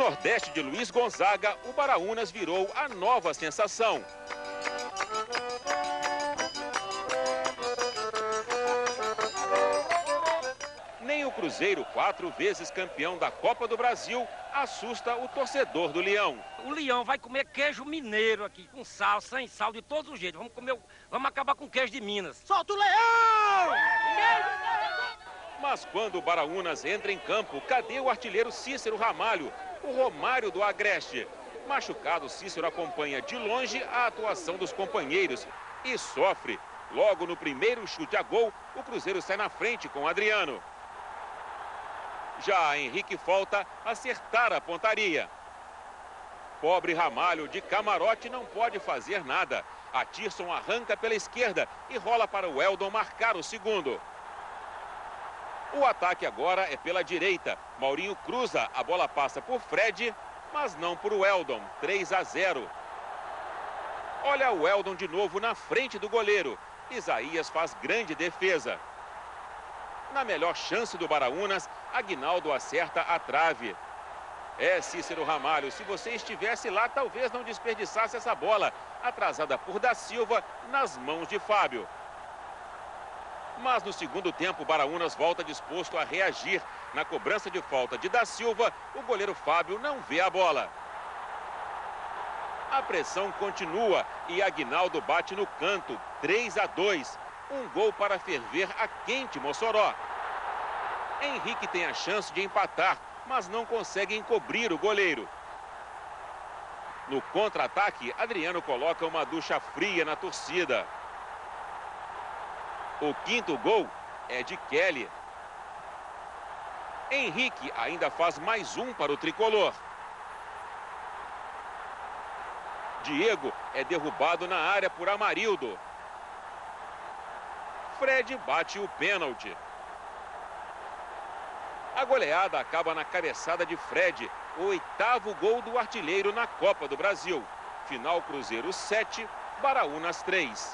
Nordeste de Luiz Gonzaga, o Baraunas virou a nova sensação. Nem o Cruzeiro, 4 vezes campeão da Copa do Brasil, assusta o torcedor do Leão. O Leão vai comer queijo mineiro aqui, com sal, sem sal, de todos os jeitos. Vamos acabar com queijo de Minas. Solta o Leão! Mas quando o Baraunas entra em campo, cadê o artilheiro Cícero Ramalho, o Romário do Agreste? Machucado, Cícero acompanha de longe a atuação dos companheiros e sofre. Logo no primeiro chute a gol, o Cruzeiro sai na frente com Adriano. Já Henrique falta acertar a pontaria. Pobre Ramalho de camarote não pode fazer nada. A Tirson arranca pela esquerda e rola para o Weldon marcar o segundo. O ataque agora é pela direita. Maurinho cruza, a bola passa por Fred, mas não por Weldon. 3-0. Olha o Weldon de novo na frente do goleiro. Isaías faz grande defesa. Na melhor chance do Baraunas, Aguinaldo acerta a trave. Cícero Ramalho, se você estivesse lá, talvez não desperdiçasse essa bola, atrasada por Da Silva, nas mãos de Fábio. Mas no segundo tempo, o Baraunas volta disposto a reagir. Na cobrança de falta de Da Silva, o goleiro Fábio não vê a bola. A pressão continua e Aguinaldo bate no canto, 3-2. Um gol para ferver a quente Mossoró. Henrique tem a chance de empatar, mas não consegue encobrir o goleiro. No contra-ataque, Adriano coloca uma ducha fria na torcida. O quinto gol é de Kelly. Henrique ainda faz mais um para o tricolor. Diego é derrubado na área por Amarildo. Fred bate o pênalti. A goleada acaba na cabeçada de Fred, o 8º gol do artilheiro na Copa do Brasil. Final Cruzeiro 7, Baraunas 3.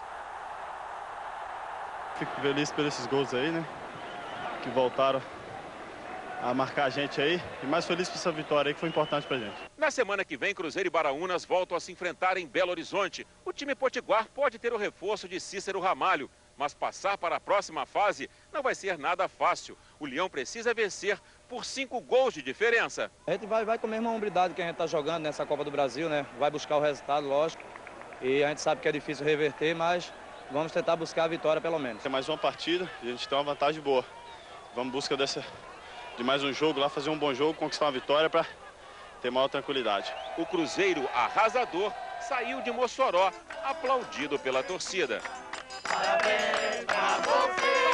Fico feliz por esses gols aí, né? Que voltaram a marcar a gente aí. E mais feliz por essa vitória aí que foi importante pra gente. Na semana que vem, Cruzeiro e Baraunas voltam a se enfrentar em Belo Horizonte. O time potiguar pode ter o reforço de Cícero Ramalho. Mas passar para a próxima fase não vai ser nada fácil. O Leão precisa vencer por 5 gols de diferença. A gente vai com a mesma hombridade que a gente está jogando nessa Copa do Brasil, né? Vai buscar o resultado, lógico. E a gente sabe que é difícil reverter, mas vamos tentar buscar a vitória pelo menos. Tem mais uma partida e a gente tem uma vantagem boa. Vamos em busca de mais um jogo lá, fazer um bom jogo, conquistar uma vitória para ter maior tranquilidade. O Cruzeiro arrasador saiu de Mossoró, aplaudido pela torcida. Parabéns pra você.